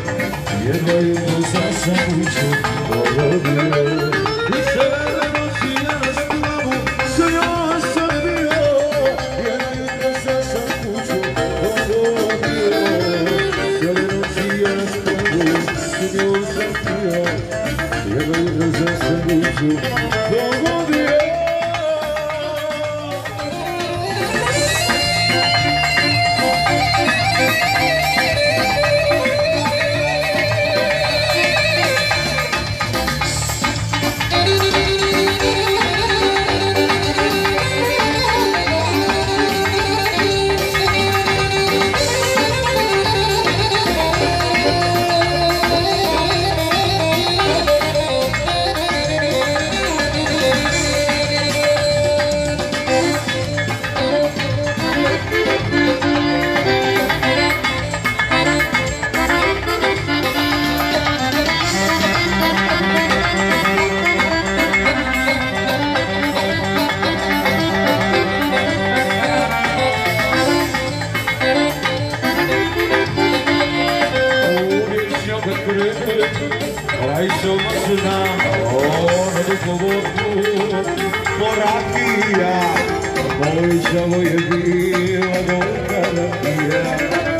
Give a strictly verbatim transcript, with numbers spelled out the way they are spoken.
jedva jutro sam kuću pogodio. I sve noći na slavu s njom sam bio, jedva jutro sam kuću pogodio. Sve noći na slavu s njom sam bio, jedva jutro sam kuću pogodio. Rajso mašina, ono duplo vodku, morakija, Mojčavo je bila dolga rakija.